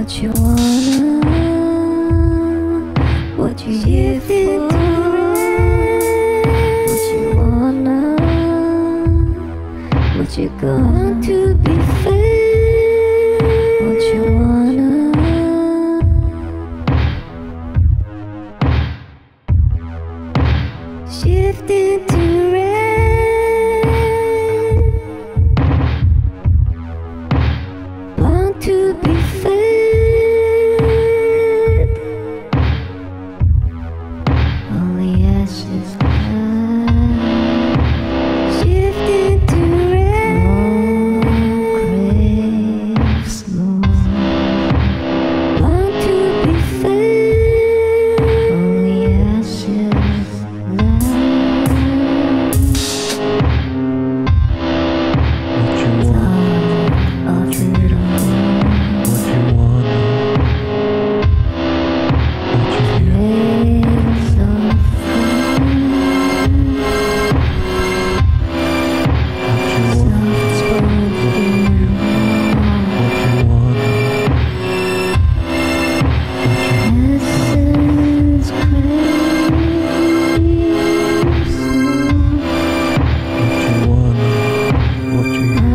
What you wanna, what you here for? What you wanna, what you gonna to be fair? What you wanna, shifting to red, bound to be fair. Only ashes left, shifting to red, graves smooth, bound to be fair. Only ashes left. What you want, All true to what you want, what you hear, rays of what you want, soft-spoken what you want, what you essence craves want, what you hear,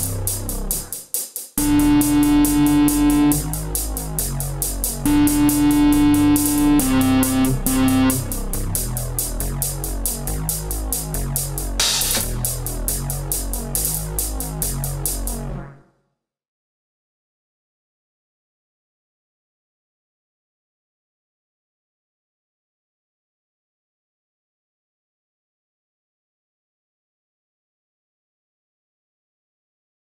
craves.